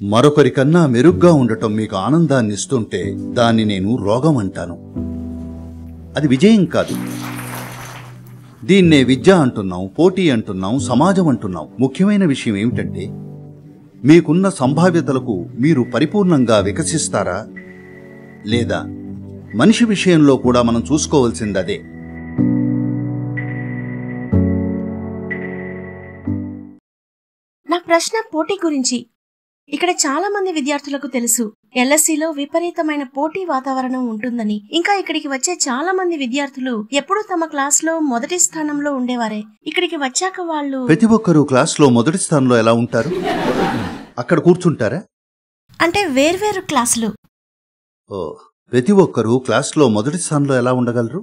మరొకరికన్నా మెరుగ్గా ఉండటం మీకు ఆనందాన్ని ఇస్తుంటే దాన్ని నేను రోగం అంటాను. అది విజయం కాదు. దీన్నే విద్య అంటున్నాం, పోటీ అంటున్నాం, సమాజం అంటున్నాం. ముఖ్యమైన విషయం ఏమిటంటే మీకున్న సంభావ్యతలకు మీరు పరిపూర్ణంగా వికసిస్తారా లేదా? మనిషి విషయంలో కూడా మనం చూసుకోవాల్సింది అదే. నా ప్రశ్న పోటీ గురించి. ఇక్కడ చాలా మంది విద్యార్థులకు తెలుసు ఎల్ఎస్సిలో విపరీతమైన పోటీ వాతావరణం ఉంటుందని. ఇంకా ఇక్కడికి వచ్చే చాలా మంది విద్యార్థులు ఎప్పుడూ తమ క్లాస్లో మొదటి స్థానంలో ఉండేవారే. ఇక్కడికి వచ్చాక వాళ్ళు ప్రతి ఒక్కరూ క్లాస్లో మొదటి స్థానంలో ఎలా ఉంటారు? అక్కడ కూర్చుంటారా? అంటే వేర్వేరు క్లాసులు. ఓ, ప్రతి ఒక్కరూ క్లాస్లో మొదటి స్థానంలో ఎలా ఉండగలరు?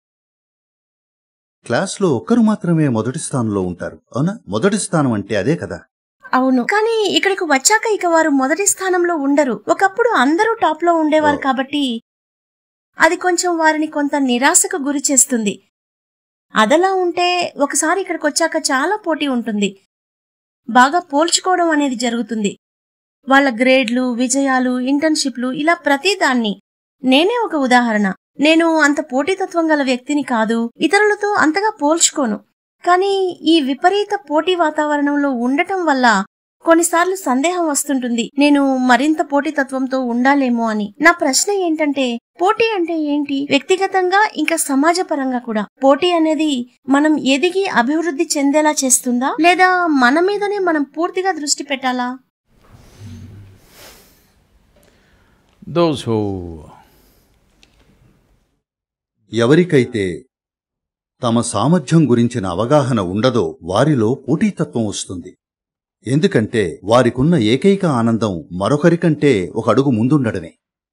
క్లాస్లో ఒక్కరు మాత్రమే మొదటి స్థానంలో ఉంటారు, అవునా? మొదటి స్థానం అంటే అదే కదా. అవును, కానీ ఇక్కడికి వచ్చాక ఇక వారు మొదటి స్థానంలో ఉండరు. ఒకప్పుడు అందరూ టాప్ లో ఉండేవారు కాబట్టి అది కొంచెం వారిని కొంత నిరాశకు గురి చేస్తుంది. అదలా ఉంటే ఒకసారి ఇక్కడికి వచ్చాక చాలా పోటీ ఉంటుంది. బాగా పోల్చుకోవడం అనేది జరుగుతుంది. వాళ్ళ గ్రేడ్లు, విజయాలు, ఇంటర్న్షిప్లు, ఇలా ప్రతిదాన్ని. నేనే ఒక ఉదాహరణ. నేను అంత పోటీతత్వం గల వ్యక్తిని కాదు, ఇతరులతో అంతగా పోల్చుకోను. కానీ ఈ విపరీత పోటీ వాతావరణంలో ఉండటం వల్ల కొన్నిసార్లు సందేహం వస్తుంటుంది, నేను మరింత పోటీతత్వంతో ఉండాలేమో అని. నా ప్రశ్న ఏంటంటే, పోటీ అంటే ఏంటి? వ్యక్తిగతంగా ఇంకా సమాజపరంగా కూడా పోటీ అనేది మనం ఎదిగి అభివృద్ధి చెందేలా చేస్తుందా, లేదా మన మీదనే మనం పూర్తిగా దృష్టి పెట్టాలా? ఎవరికైతే తమ సామర్థ్యం గురించిన అవగాహన ఉండదో వారిలో పోటీతత్వం వస్తుంది. ఎందుకంటే వారికున్న ఏకైక ఆనందం మరొకరికంటే ఒక అడుగు ముందుండడమే.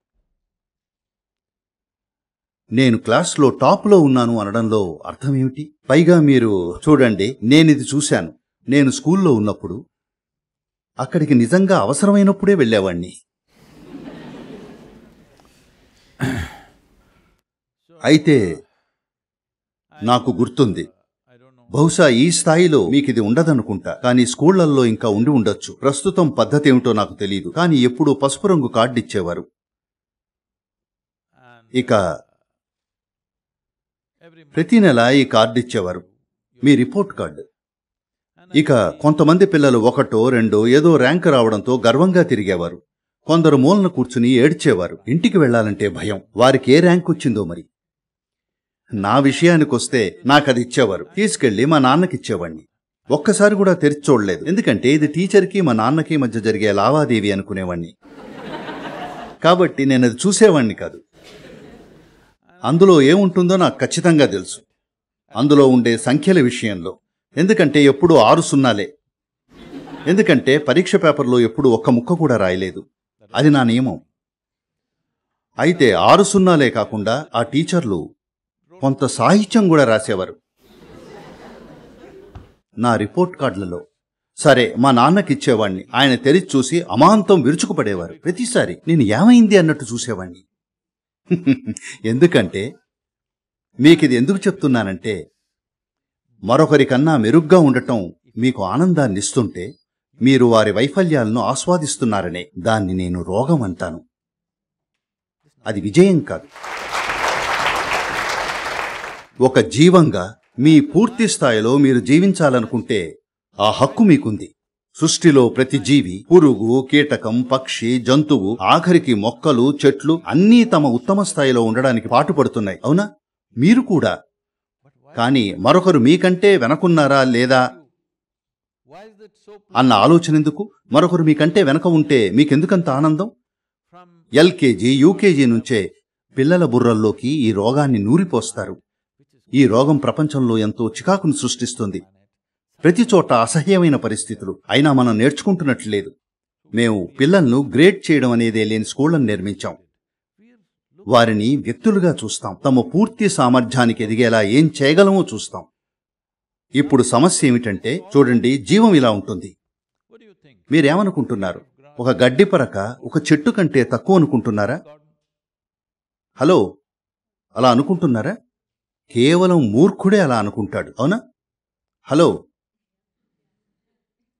నేను క్లాస్లో టాప్లో ఉన్నాను అనడంలో అర్థమేమిటి? పైగా మీరు చూడండి, నేనిది చూశాను. నేను స్కూల్లో ఉన్నప్పుడు అక్కడికి నిజంగా అవసరమైనప్పుడే వెళ్ళేవాణ్ణి. అయితే నాకు గుర్తుంది, బహుశా ఈ స్థాయిలో మీకిది ఉండదనుకుంటా, కానీ స్కూళ్లల్లో ఇంకా ఉండి ఉండొచ్చు. ప్రస్తుతం పద్ధతి ఏమిటో నాకు తెలియదు, కానీ ఎప్పుడూ పసుపు రంగు కార్డు ఇచ్చేవారు. ఇక ప్రతి నెల ఈ కార్డు ఇచ్చేవారు, మీ రిపోర్ట్ కార్డు. ఇక కొంతమంది పిల్లలు ఒకటో రెండో ఏదో ర్యాంక్ రావడంతో గర్వంగా తిరిగేవారు. కొందరు మూలన కూర్చుని ఏడ్చేవారు. ఇంటికి వెళ్లాలంటే భయం, వారికి ఏ ర్యాంక్ వచ్చిందో మరి. నా విషయానికొస్తే నాకది ఇచ్చేవారు. తీసుకెళ్లి మా నాన్నకిచ్చేవాణ్ణి. ఒక్కసారి కూడా తెరిచి చూడలేదు, ఎందుకంటే ఇది టీచర్కి మా నాన్నకి మధ్య జరిగే లావాదేవీ అనుకునేవాణ్ణి. కాబట్టి నేనది చూసేవాణ్ణి కాదు. అందులో ఏముంటుందో నాకు ఖచ్చితంగా తెలుసు, అందులో ఉండే సంఖ్యల విషయంలో. ఎందుకంటే ఎప్పుడూ 6 సున్నాలే. ఎందుకంటే పరీక్ష పేపర్లో ఎప్పుడూ ఒక్క ముక్క కూడా రాయలేదు. అది నా నియమం. అయితే 6 సున్నాలే కాకుండా ఆ టీచర్లు కొంత సాహిత్యం కూడా రాసేవారు నా రిపోర్ట్ కార్డులలో. సరే, మా నాన్నకిచ్చేవాణ్ణి. ఆయన తెరిచి చూసి అమాంతం విరుచుకుపడేవారు. ప్రతిసారి నేను ఏమైంది అన్నట్టు చూసేవాణ్ణి. ఎందుకంటే మీకిది ఎందుకు చెప్తున్నానంటే, మరొకరికన్నా మెరుగ్గా ఉండటం మీకు ఆనందాన్ని ఇస్తుంటే మీరు వారి వైఫల్యాలను ఆస్వాదిస్తున్నారనే. దాన్ని నేను రోగం అంటాను. అది విజయం కాదు. ఒక జీవంగా మీ పూర్తి స్థాయిలో మీరు జీవించాలనుకుంటే ఆ హక్కు మీకుంది. సృష్టిలో ప్రతి జీవి, పురుగు, కీటకం, పక్షి, జంతువు, ఆఖరికి మొక్కలు, చెట్లు అన్నీ తమ ఉత్తమ స్థాయిలో ఉండడానికి పాటుపడుతున్నాయి, అవునా? మీరు కూడా. కానీ మరొకరు మీకంటే వెనకున్నారా లేదా అన్న ఆలోచనెందుకు? మరొకరు మీకంటే వెనక ఉంటే మీకెందుకంత ఆనందం? ఎల్కేజీ, యూకేజీ నుంచే పిల్లల బుర్రల్లోకి ఈ రోగాన్ని నూరిపోస్తారు. ఈ రోగం ప్రపంచంలో ఎంతో చికాకును సృష్టిస్తుంది. ప్రతి చోట అసహ్యమైన పరిస్థితులు. అయినా మనం నేర్చుకుంటున్నట్లేదు. మేము పిల్లలను గ్రేడ్ చేయడం అనేదే లేని స్కూళ్లను నిర్మించాం. వారిని వ్యక్తులుగా చూస్తాం. తమ పూర్తి సామర్థ్యానికి ఎదిగేలా ఏం చేయగలమో చూస్తాం. ఇప్పుడు సమస్య ఏమిటంటే, చూడండి, జీవం ఇలా ఉంటుంది. మీరేమనుకుంటున్నారు? ఒక గడ్డి పరక ఒక చెట్టు కంటే తక్కువ అనుకుంటున్నారా? హలో, అలా అనుకుంటున్నారా? కేవలం మూర్ఖుడే అలా అనుకుంటాడు, అవునా? హలో.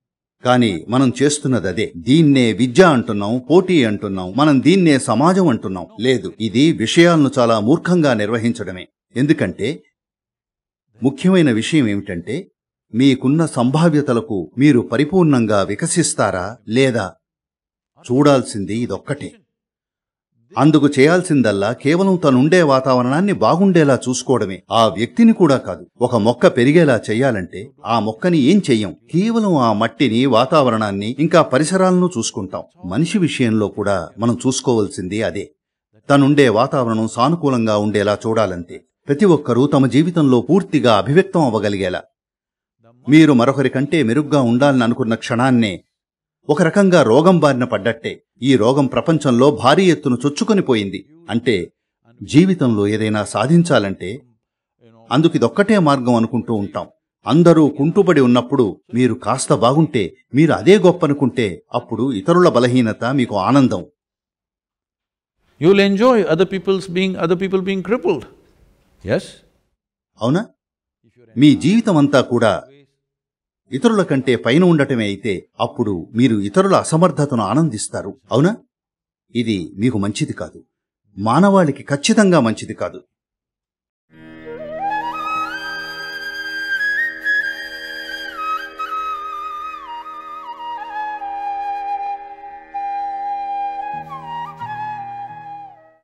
కానీ మనం చేస్తున్నది అదే. దీన్నే విద్య అంటున్నాం, పోటీ అంటున్నాం, మనం దీన్నే సమాజం అంటున్నాం. లేదు, ఇది విషయాలను చాలా మూర్ఖంగా నిర్వహించడమే. ఎందుకంటే ముఖ్యమైన విషయం ఏమిటంటే మీకున్న సంభావ్యతలకు మీరు పరిపూర్ణంగా వికసిస్తారా లేదా చూడాల్సింది ఇదొక్కటే. అందుకు చేయాల్సిందల్లా కేవలం తనుండే వాతావరణాన్ని బాగుండేలా చూసుకోవడమే. ఆ వ్యక్తిని కూడా కాదు. ఒక మొక్క పెరిగేలా చెయ్యాలంటే ఆ మొక్కని ఏం చెయ్యం, కేవలం ఆ మట్టిని, వాతావరణాన్ని, ఇంకా పరిసరాలను చూసుకుంటాం. మనిషి విషయంలో కూడా మనం చూసుకోవాల్సింది అదే. తనుండే వాతావరణం సానుకూలంగా ఉండేలా చూడాలంతే. ప్రతి ఒక్కరూ తమ జీవితంలో పూర్తిగా అభివ్యక్తం అవ్వగలిగేలా. మీరు మరొకరి కంటే మెరుగ్గా ఉండాలని అనుకున్న క్షణాన్నే ఒక రకంగా రోగం బారిన పడ్డట్టే. ఈ రోగం ప్రపంచంలో భారీ ఎత్తున చొచ్చుకొని పోయింది. అంటే జీవితంలో ఏదైనా సాధించాలంటే అందుకిదొక్కటే మార్గం అనుకుంటూ ఉంటాం. అందరూ కుంటుబడి ఉన్నప్పుడు మీరు కాస్త బాగుంటే, మీరు అదే గొప్పనుకుంటే, అప్పుడు ఇతరుల బలహీనత మీకు ఆనందం. You'll enjoy other people being crippled. Yes? అవునా? మీ జీవితం అంతా కూడా ఇతరుల కంటే పైన ఉండటమే అయితే అప్పుడు మీరు ఇతరుల అసమర్థతను ఆనందిస్తారు. అవునా? ఇది మీకు మంచిది కాదు. మానవాళికి ఖచ్చితంగా మంచిది కాదు.